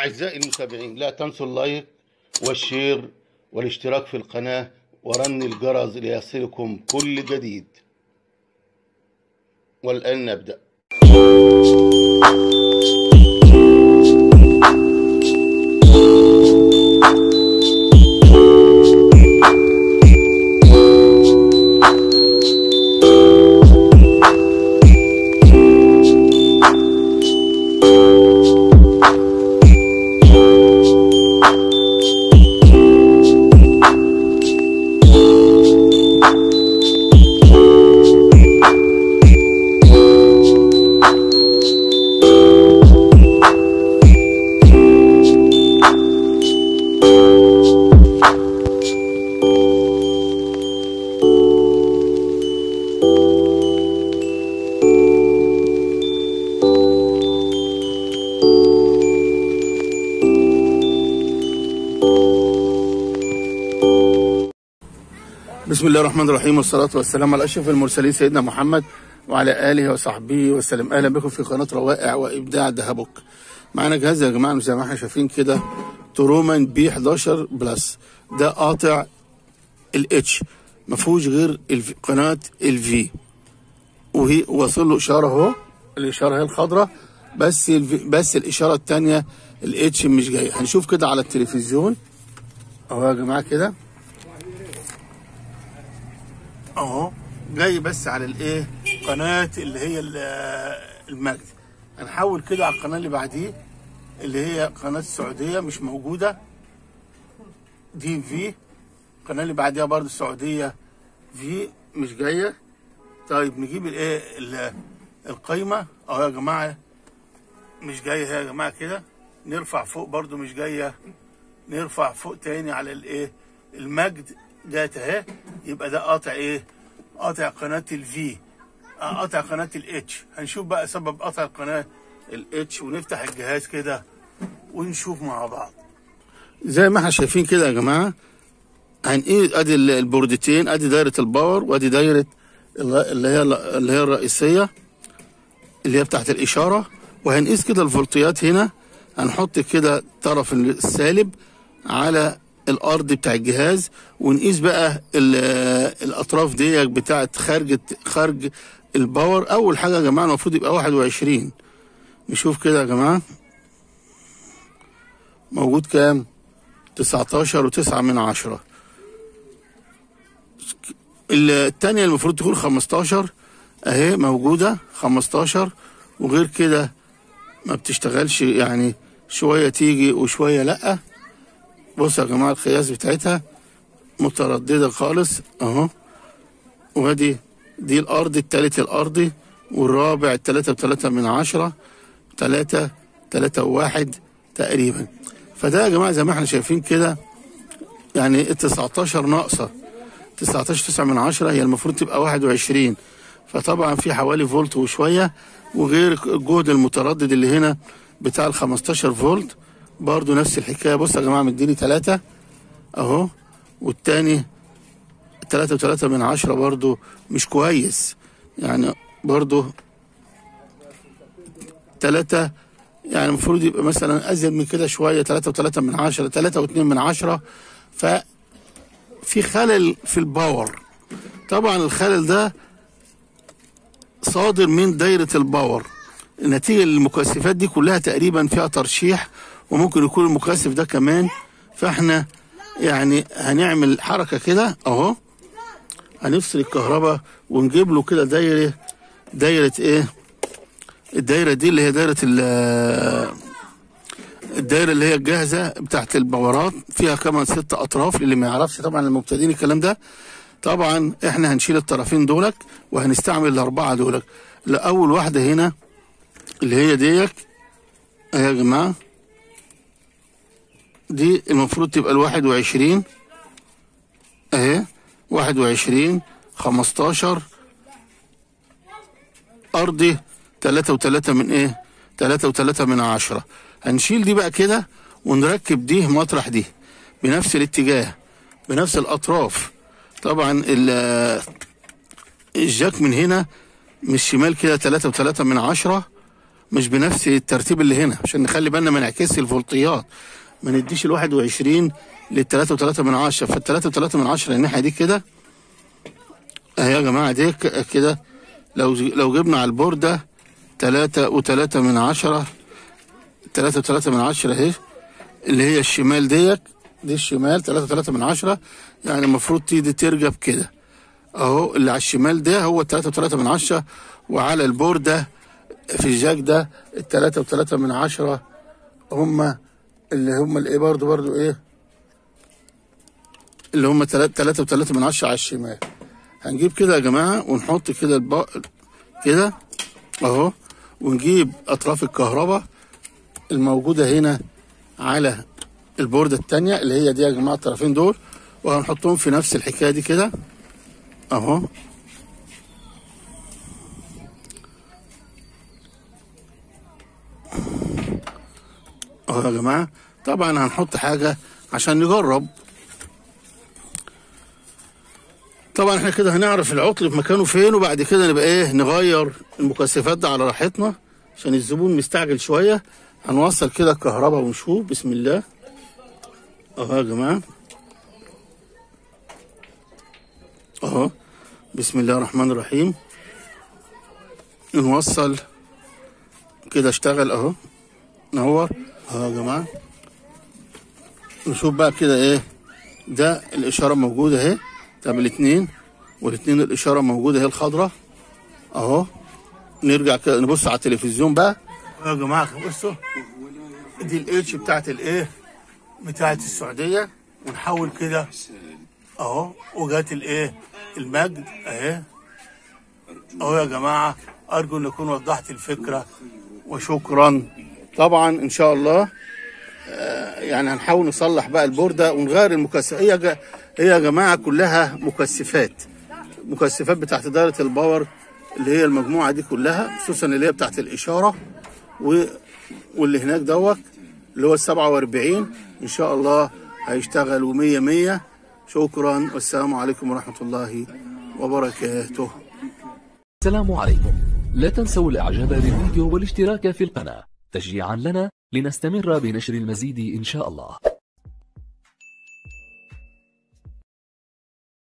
أعزائي المتابعين، لا تنسوا اللايك والشير والاشتراك في القناة ورن الجرس ليصلكم كل جديد. والآن نبدأ. بسم الله الرحمن الرحيم، والصلاة والسلام على أشرف المرسلين سيدنا محمد وعلى آله وصحبه وسلم. أهلا بكم في قناة روائع وإبداع دهبوك. معانا جهاز يا جماعة زي ما احنا شايفين كده، ترومان بي 11 بلس. ده قاطع الاتش، ما فيهوش غير قناة الفي، وهي واصل له إشارة أهو. الإشارة هي الخضراء، بس الإشارة الثانية الاتش مش جاية. هنشوف كده على التلفزيون أهو يا جماعة كده اهو، جاي بس على الايه، قناه اللي هي المجد. هنحول كده على القناه اللي بعديه اللي هي قناه السعوديه، مش موجوده دي في. القناه اللي بعديها برضه السعوديه في مش جايه. طيب نجيب الايه القايمه اهو يا جماعه، مش جايه هي يا جماعه كده. نرفع فوق برضه مش جايه، نرفع فوق تاني على الايه المجد جات اهي. يبقى ده قاطع ايه؟ قاطع قناه الفي، قاطع قناه الاتش. هنشوف بقى سبب قطع قناه الاتش، ونفتح الجهاز كده ونشوف مع بعض. زي ما احنا شايفين كده يا جماعه، هنقيس ادي البوردتين، ادي دايره الباور وادي دايره اللي هي الرئيسيه اللي هي بتاعت الاشاره. وهنقيس كده الفولتيات هنا. هنحط كده طرف السالب على الارض بتاع الجهاز، ونقيس بقى الاطراف دي بتاعت خارج الباور. اول حاجه يا جماعه المفروض يبقى 21. نشوف كده يا جماعه موجود كام؟ 19.9. الثانيه المفروض تكون 15 اهي، موجوده 15. وغير كده ما بتشتغلش، يعني شويه تيجي وشويه لا. بصوا يا جماعه القياس بتاعتها متردده خالص اهو. وادي دي الارض، التالت الارضي، والرابع 3.3، 3.1 تقريبا. فده يا جماعه زي ما احنا شايفين كده، يعني 19 ناقصه 19.9 هي المفروض تبقى 21. فطبعا في حوالي فولت وشويه، وغير الجهد المتردد اللي هنا بتاع ال 15 فولت برضو نفس الحكايه. بص يا جماعه مديني 3 اهو، والتاني 3.3 برضو مش كويس، يعني برضو 3، يعني المفروض يبقى مثلا ازيد من كده شويه، 3.3، 3.2. ففي خلل في الباور. طبعا الخلل ده صادر من دايره الباور، النتيجه للمكثفات دي كلها تقريبا فيها ترشيح، وممكن يكون المكثف ده كمان. فاحنا يعني هنعمل حركه كده اهو، هنفصل الكهرباء ونجيب له كده دايره ايه؟ الدايره دي اللي هي الدايره اللي هي الجاهزه بتاعت الباورات، فيها كمان 6 اطراف للي ما يعرفش طبعا المبتدئين الكلام ده. طبعا احنا هنشيل الطرفين دولك وهنستعمل ال4 دولك. لاول واحده هنا اللي هي ديك اهي يا جماعه، دي المفروض تبقى ال21 اهي، 21 15 ارضي 3.3 من ايه؟ 3.3. هنشيل دي بقى كده ونركب دي مطرح دي بنفس الاتجاه بنفس الاطراف. طبعا الجاك من هنا من الشمال كده 3.3 مش بنفس الترتيب اللي هنا، عشان نخلي بالنا ما نعكسش الفولتيات، ما نديش ال21 لل3.3، فال3.3 الناحيه دي كده اهي يا جماعه، دي كده لو جبنا على البورده 3.3، 3.3 اهي، اللي هي الشمال دي الشمال 3.3، يعني المفروض تيجي ترجب كده اهو، اللي على الشمال ده هو 3.3، وعلى البورده في الجاك ده 3.3 هم الايه برضو ايه، اللي هم 3.3 على الشمال. هنجيب كده يا جماعه ونحط كده كده اهو، ونجيب اطراف الكهرباء الموجوده هنا على البورده الثانيه اللي هي دي يا جماعه، الطرفين دول، وهنحطهم في نفس الحكايه دي كده اهو يا جماعه. طبعا هنحط حاجه عشان نجرب. طبعا احنا كده هنعرف العطل في مكانه فين، وبعد كده نبقى ايه نغير المكثفات ده على راحتنا عشان الزبون مستعجل شويه. هنوصل كده الكهرباء ونشوف. بسم الله اهو يا جماعه اهو، بسم الله الرحمن الرحيم. نوصل كده، اشتغل اهو، نور اهو يا جماعه. نشوف بقى كده ايه ده، الاشاره موجوده اهي. طب الاثنين الاشاره موجوده اهي الخضراء اهو. نرجع كده نبص على التلفزيون بقى يا جماعه. بصوا دي الاتش بتاعت الايه، بتاعت السعوديه، ونحول كده اهو، وجات الايه المجد اهي اهو يا جماعه. ارجو ان اكون وضحت الفكره وشكرا. طبعا ان شاء الله يعني هنحاول نصلح بقى البورده ونغير المكثفات. هي يا جماعه كلها مكثفات بتاعت دايره الباور، اللي هي المجموعه دي كلها، خصوصا اللي هي بتاعت الاشاره واللي هناك دوت اللي هو ال47 ان شاء الله هيشتغل 100. شكرا والسلام عليكم ورحمه الله وبركاته. السلام عليكم. لا تنسوا الاعجاب بالفيديو والاشتراك في القناة تشجيعا لنا لنستمر بنشر المزيد ان شاء الله.